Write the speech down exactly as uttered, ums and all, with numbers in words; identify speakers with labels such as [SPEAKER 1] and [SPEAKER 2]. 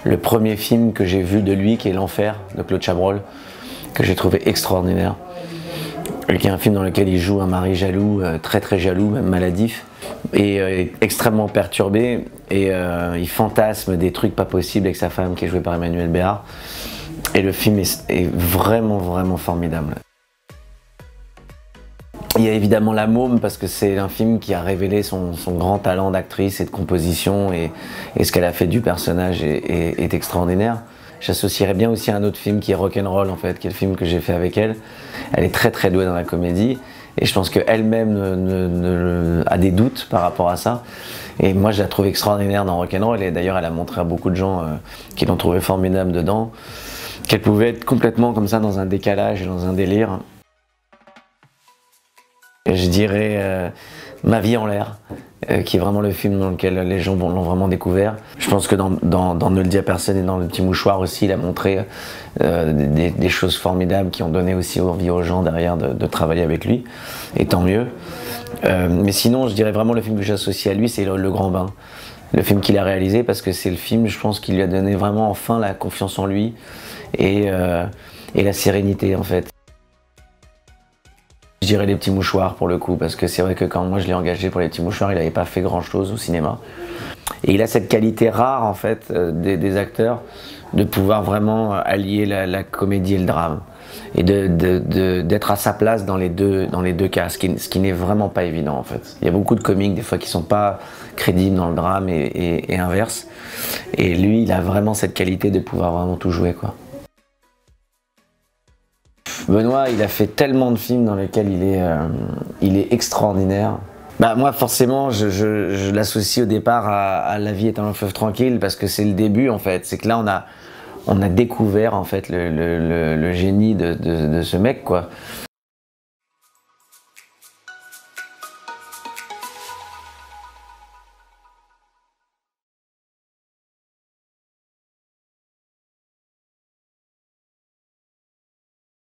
[SPEAKER 1] le premier film que j'ai vu de lui, qui est L'Enfer, de Claude Chabrol, que j'ai trouvé extraordinaire. Et qui est un film dans lequel il joue un mari jaloux, euh, très très jaloux, même maladif, et euh, extrêmement perturbé, et euh, il fantasme des trucs pas possibles avec sa femme, qui est jouée par Emmanuel Béard. Et le film est, est vraiment vraiment formidable. Il y a évidemment La Môme, parce que c'est un film qui a révélé son, son grand talent d'actrice et de composition, et, et ce qu'elle a fait du personnage est, est, est extraordinaire. J'associerais bien aussi à un autre film qui est Rock'n'Roll, en fait, qui est le film que j'ai fait avec elle. Elle est très très douée dans la comédie, et je pense qu'elle-même ne, ne, ne, a des doutes par rapport à ça. Et moi je la trouve extraordinaire dans Rock'n'Roll, et d'ailleurs elle a montré à beaucoup de gens euh, qui l'ont trouvé formidable dedans, qu'elle pouvait être complètement comme ça dans un décalage et dans un délire. Je dirais euh, Ma vie en l'air, euh, qui est vraiment le film dans lequel les gens l'ont vraiment découvert. Je pense que dans, dans, dans Ne le dis à personne et dans Le petit mouchoir aussi, il a montré euh, des, des choses formidables qui ont donné aussi envie aux gens derrière de, de travailler avec lui, et tant mieux. Euh, mais sinon, je dirais vraiment le film que j'associe à lui, c'est le, le Grand Bain. Le film qu'il a réalisé, parce que c'est le film, je pense, qui lui a donné vraiment enfin la confiance en lui et, euh, et la sérénité en fait. Je dirais Les petits mouchoirs pour le coup, parce que c'est vrai que quand moi je l'ai engagé pour Les petits mouchoirs, il n'avait pas fait grand chose au cinéma. Et il a cette qualité rare en fait euh, des, des acteurs de pouvoir vraiment allier la, la comédie et le drame. Et d'être de, de, de, à sa place dans les deux, dans les deux cas, ce qui, ce qui n'est vraiment pas évident en fait. Il y a beaucoup de comiques des fois qui ne sont pas crédibles dans le drame et, et, et inverse. Et lui, il a vraiment cette qualité de pouvoir vraiment tout jouer, quoi. Benoît, il a fait tellement de films dans lesquels il est, euh, il est extraordinaire. Bah, moi, forcément, je, je, je l'associe au départ à, à La vie est un long fleuve tranquille, parce que c'est le début, en fait. C'est que là, on a, on a découvert, en fait, le, le, le, le génie de, de, de ce mec, quoi.